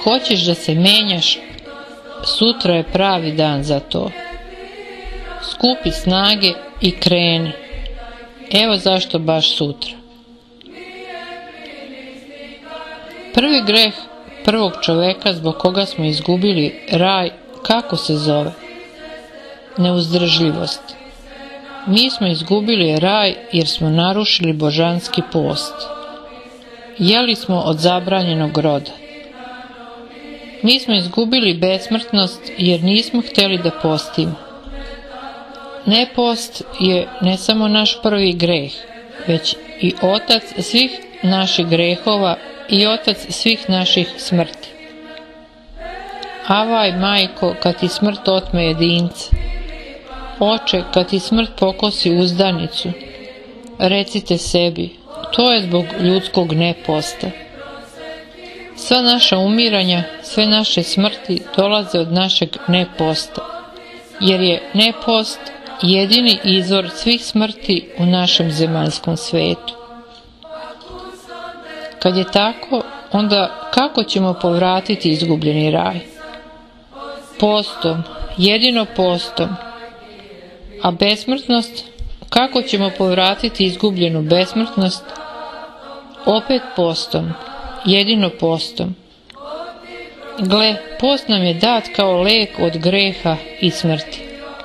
hoćeš da se menjaš, sutra je pravi dan za to. Skupi snage i kreni. Evo zašto baš sutra. Prvi greh prvog čoveka zbog koga smo izgubili raj, kako se zove? Neuzdržljivost. Mi smo izgubili raj jer smo narušili božanski post. Jeli smo od zabranjenog roda. Mi smo izgubili besmrtnost jer nismo htjeli da postimo. Nepost je ne samo naš prvi greh, već i otac svih naših grehova i otac svih naših smrti. Avaj, majko, kad ti smrt otme jedinca. Oče, kad ti smrt pokosi uzdanicu. Recite sebi, to je zbog ljudskog neposta. Sva naša umiranja, sve naše smrti dolaze od našeg neposta, jer je nepost jedini izvor svih smrti u našem zemaljskom svetu. Kad je tako, onda kako ćemo povratiti izgubljeni raj? Postom, jedino postom. A besmrtnost, kako ćemo povratiti izgubljenu besmrtnost? Opet postom, jedino postom. Gle, post nam je dat kao lek od greha i smrti.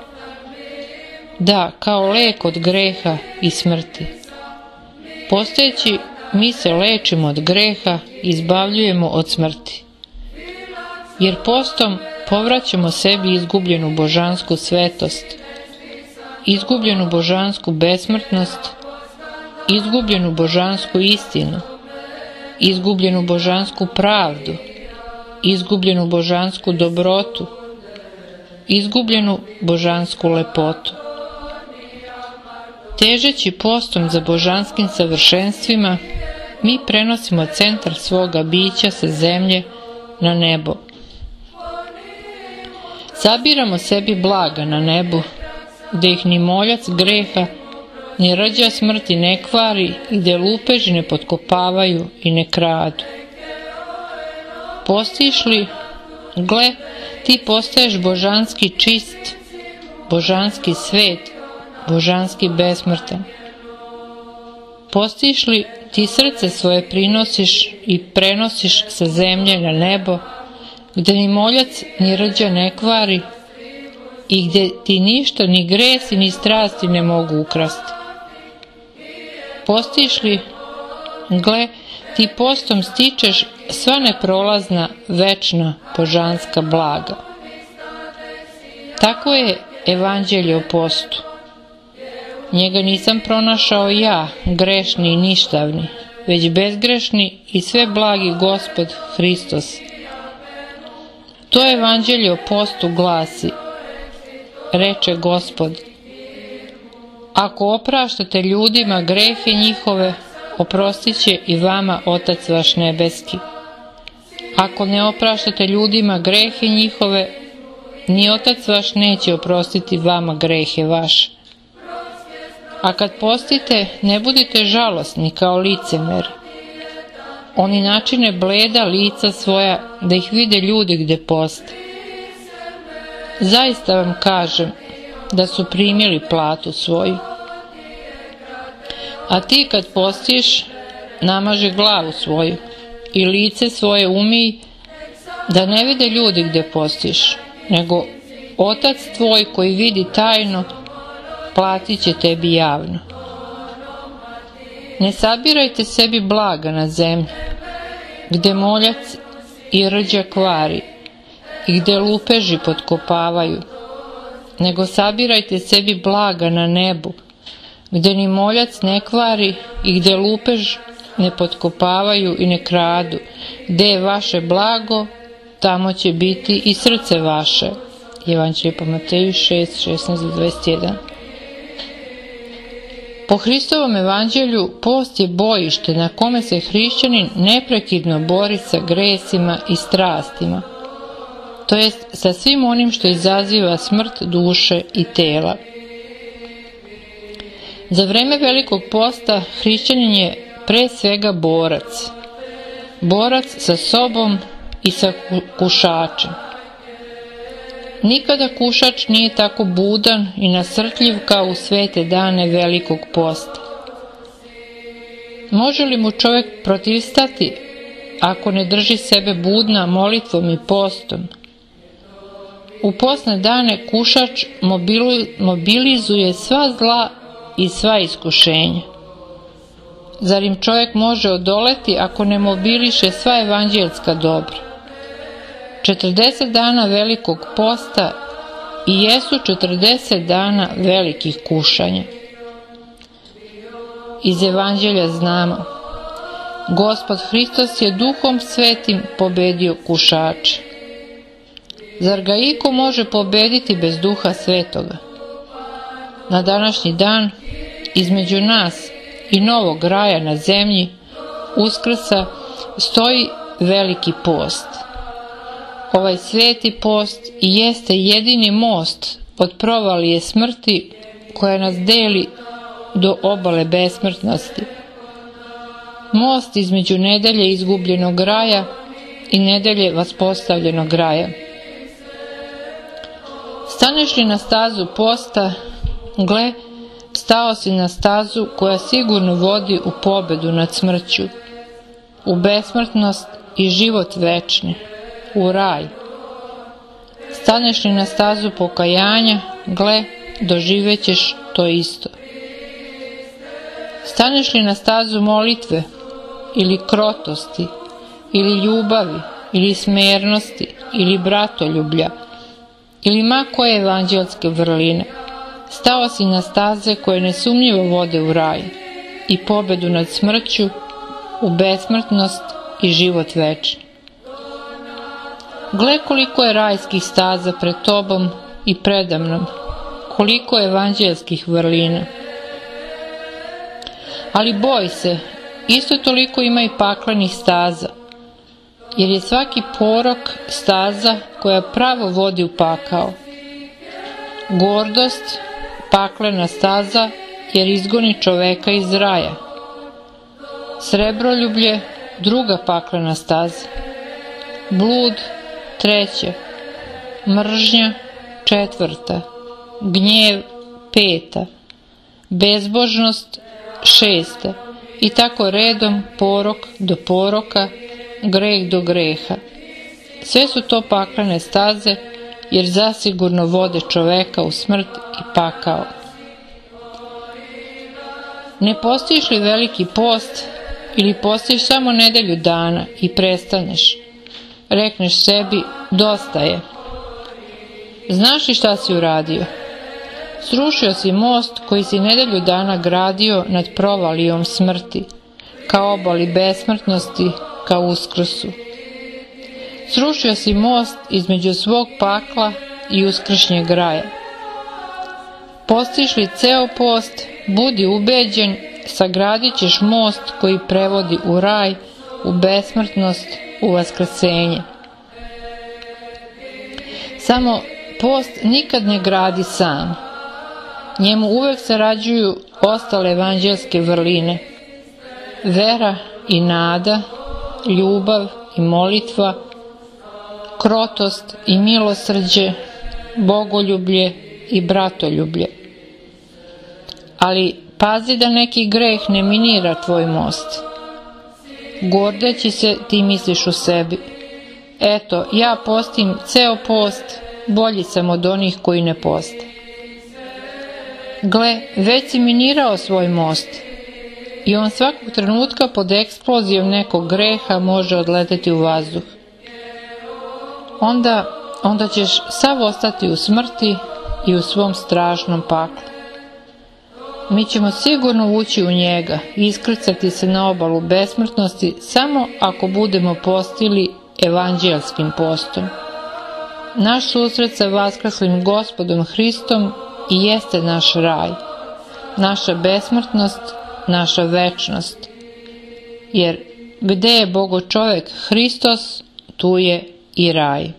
Da, kao lek od greha i smrti. Postojeći, mi se lečimo od greha, izbavljujemo od smrti. Jer postom povraćamo sebi izgubljenu božansku svetost, izgubljenu božansku besmrtnost, izgubljenu božansku istinu, izgubljenu božansku pravdu, izgubljenu božansku dobrotu, izgubljenu božansku lepotu. Težeći postom za božanskim savršenstvima, mi prenosimo centar svoga bića sa zemlje na nebo. Sabiramo sebi blaga na nebu, gde ih ni moljac greha, ni rđa smrti ne kvari i gde lupeži ne potkopavaju i ne kradu. Postiš li, gle, ti postaješ božanski čist, božanski svet, božanski besmrtan. Postiš li, ti srce svoje prinosiš i prenosiš sa zemlje na nebo, gde ni moljac ni rđa ne kvari i gde ti ništa, ni gresi, ni strasti ne mogu ukrasti. Postiš li, gle, ti postom stičeš sva neprolazna, večna, božanska blaga. Tako je evanđelje o postu. Njega nisam pronašao ja, grešni i ništavni, već bezgrešni i sve blagi Gospod Hristos. To evanđelje o postu glasi, reče Gospod, ako opraštate ljudima grehe njihove, oprostit će i vama Otac vaš nebeski. Ako ne opraštate ljudima grehe njihove, ni Otac vaš neće oprostiti vama grehe vaše. A kad postite, ne budite žalosni kao licemeri. Oni načine bleda lica svoja da ih vide ljudi gde poste. Zaista vam kažem da su primili platu svoju. A ti kad postiš, namaži glavu svoju i lice svoje umij, da ne vide ljudi gde postiš, nego Otac tvoj koji vidi tajno, platit će tebi javno. Ne sabirajte sebi blaga na zemlji, gde moljac i rđa kvari i gde lupeži potkopavaju, nego sabirajte sebi blaga na nebu, gde ni moljac ne kvari i gde lupež ne potkopavaju i ne kradu. Gde je vaše blago, tamo će biti i srce vaše. Evanđelje po Mateju 6, 16-21. Po Hristovom evanđelju post je bojište na kome se hrišćanin neprekidno bori sa gresima i strastima, to jest sa svim onim što izaziva smrt duše i tela. Za vreme Velikog posta hrišćanin je pre svega borac. Borac sa sobom i sa kušačem. Nikada kušač nije tako budan i nasrtljiv kao u svete dane velikog posta. Može li mu čovjek protivstati ako ne drži sebe budna molitvom i postom? U postne dane kušač mobilizuje sva zla i sva iskušenja. Zar im čovjek može odoleti ako ne mobiliše sva evanđelska dobra? 40 dana velikog posta i jesu 40 dana velikih kušanja. Iz evanđelja znamo: Gospod Hristos je Duhom Svetim pobedio kušače. Zar ga iko može pobediti bez Duha Svetoga? Na današnji dan, između nas i novog raja na zemlji, Uskrsa, stoji veliki post. Ovaj sveti post i jeste jedini most od provalije smrti koja nas deli do obale besmrtnosti. Most između nedelje izgubljenog raja i nedelje vaspostavljenog raja. Staneš li na stazu posta, gle, stao si na stazu koja sigurno vodi u pobedu nad smrću, u besmrtnost i život večni, u raj. Staneš li na stazu pokajanja, gle, doživećeš to isto. Staneš li na stazu molitve ili krotosti ili ljubavi ili smernosti ili bratoljublja ili ma koje evanđelske vrline, stao si na staze koje nesumnjivo vode u raj i pobedu nad smrću, u besmrtnost i život večni. Gle koliko je rajskih staza pred tobom i predamnom, koliko evanđelskih vrlina. Ali boj se, isto toliko ima i paklenih staza, jer je svaki porok staza koja pravo vodi u pakao. Gordost, paklena staza, jer izgoni čoveka iz raja. Srebroljublje, druga paklena staza. Blud, treća. Mržnja, četvrta. Gnjev, peta. Bezbožnost, šesta. I tako redom, porok do poroka, greh do greha. Sve su to paklene staze, jer zasigurno vode čoveka u smrt i pakao. Ne postiš li veliki post ili postiš samo nedelju dana i prestaneš? Rekneš sebi, dosta je. Znaš li šta si uradio? Srušio si most koji si nedelju dana gradio nad provalijom smrti, ka obali besmrtnosti, ka Uskrsu. Srušio si most između svog pakla i uskršnjeg raja. Postiš li ceo post, budi ubeđen, sagradit ćeš most koji prevodi u raj, u besmrtnost, u vaskrsenje. Samo post nikad ne gradi sam. Njemu uvek sarađuju ostale evanđelske vrline. Vera i nada, ljubav i molitva, krotost i milosrđe, bogoljublje i bratoljublje. Ali pazi da neki greh ne minira tvoj most. Gordeći se ti misliš u sebi: eto, ja postim ceo post, bolji sam od onih koji ne poste. Gle, već si minirao svoj most i on svakog trenutka pod eksplozijom nekog greha može odleteti u vazduh. Onda ćeš sav ostati u smrti i u svom strašnom paklu. Mi ćemo sigurno ući u njega i iskrcati se na obalu besmrtnosti samo ako budemo postili evanđelskim postom. Naš susret sa vaskrslim Gospodom Hristom i jeste naš raj, naša besmrtnost, naša večnost. Jer gde je Bogo čovek Hristos, tu je i raj.